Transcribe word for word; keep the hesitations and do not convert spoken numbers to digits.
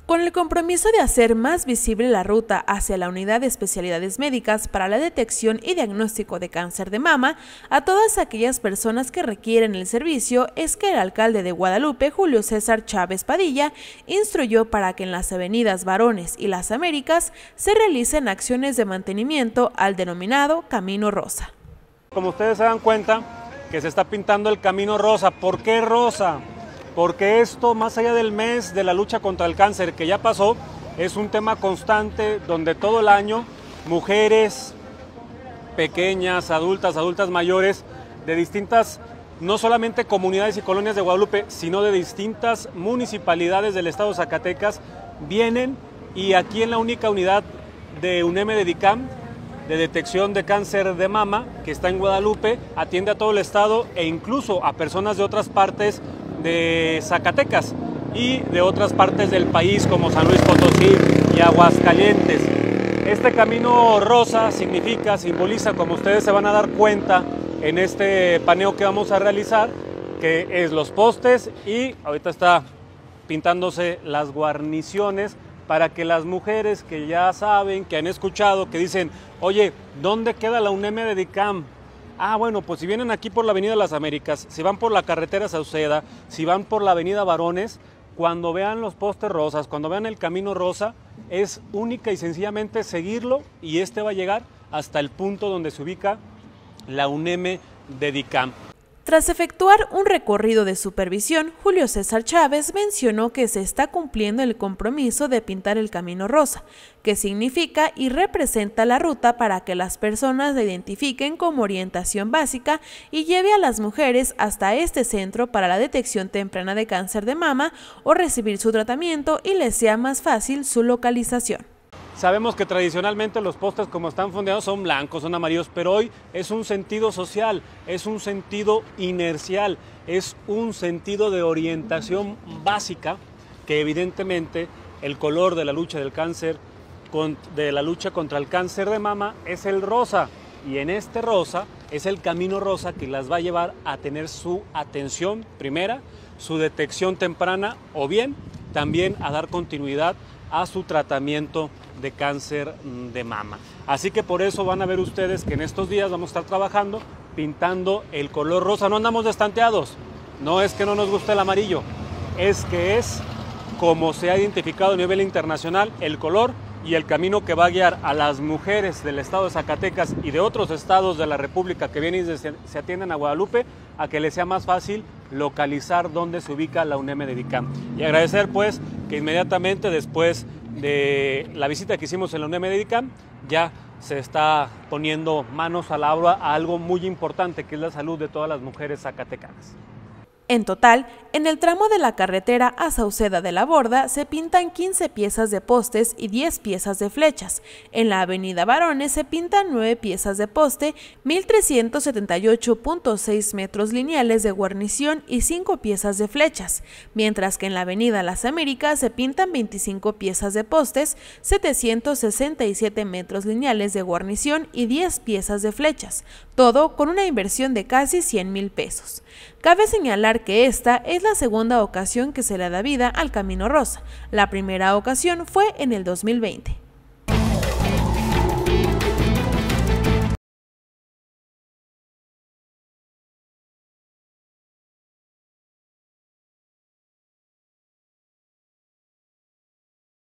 Con el compromiso de hacer más visible la ruta hacia la Unidad de Especialidades Médicas para la detección y diagnóstico de cáncer de mama a todas aquellas personas que requieren el servicio, es que el alcalde de Guadalupe, Julio César Chávez Padilla, instruyó para que en las avenidas Varones y Las Américas se realicen acciones de mantenimiento al denominado Camino Rosa. Como ustedes se dan cuenta que se está pintando el Camino Rosa. ¿Por qué rosa? Porque esto, más allá del mes de la lucha contra el cáncer que ya pasó, es un tema constante donde todo el año mujeres pequeñas, adultas, adultas mayores, de distintas, no solamente comunidades y colonias de Guadalupe, sino de distintas municipalidades del estado de Zacatecas, vienen y aquí en la única unidad de UNEM de DICAM, de detección de cáncer de mama, que está en Guadalupe, atiende a todo el estado e incluso a personas de otras partes de Zacatecas y de otras partes del país como San Luis Potosí y Aguascalientes. Este Camino Rosa significa, simboliza, como ustedes se van a dar cuenta en este paneo que vamos a realizar, que es los postes y ahorita está pintándose las guarniciones para que las mujeres que ya saben, que han escuchado, que dicen, oye, ¿dónde queda la UNEM de DICAM? Ah, bueno, pues si vienen aquí por la Avenida Las Américas, si van por la carretera Sauceda, si van por la Avenida Varones, cuando vean los postes rosas, cuando vean el Camino Rosa, es única y sencillamente seguirlo y este va a llegar hasta el punto donde se ubica la UNEM de DICAM. Tras efectuar un recorrido de supervisión, Julio César Chávez mencionó que se está cumpliendo el compromiso de pintar el Camino Rosa, que significa y representa la ruta para que las personas la identifiquen como orientación básica y lleve a las mujeres hasta este centro para la detección temprana de cáncer de mama o recibir su tratamiento y les sea más fácil su localización. Sabemos que tradicionalmente los postes como están fondeados son blancos, son amarillos, pero hoy es un sentido social, es un sentido inercial, es un sentido de orientación básica que evidentemente el color de la lucha del cáncer, de la lucha contra el cáncer de mama es el rosa y en este rosa es el Camino Rosa que las va a llevar a tener su atención primera, su detección temprana o bien también a dar continuidad a su tratamiento de cáncer de mama. Así que por eso van a ver ustedes que en estos días vamos a estar trabajando pintando el color rosa. No andamos destanteados, no es que no nos guste el amarillo, es que es como se ha identificado a nivel internacional el color y el camino que va a guiar a las mujeres del estado de Zacatecas y de otros estados de la República que vienen y se atienden a Guadalupe a que les sea más fácil localizar dónde se ubica la UNEM de DICAM. Y agradecer pues que inmediatamente después de la visita que hicimos en la UNEM de DICAM ya se está poniendo manos a la obra a algo muy importante que es la salud de todas las mujeres zacatecanas. En total, en el tramo de la carretera a Sauceda de la Borda se pintan quince piezas de postes y diez piezas de flechas. En la avenida Varones se pintan nueve piezas de poste, mil trescientos setenta y ocho punto seis metros lineales de guarnición y cinco piezas de flechas, mientras que en la avenida Las Américas se pintan veinticinco piezas de postes, setecientos sesenta y siete metros lineales de guarnición y diez piezas de flechas, todo con una inversión de casi cien mil pesos. Cabe señalar que esta es la segunda ocasión que se le da vida al Camino Rosa. La primera ocasión fue en el dos mil veinte.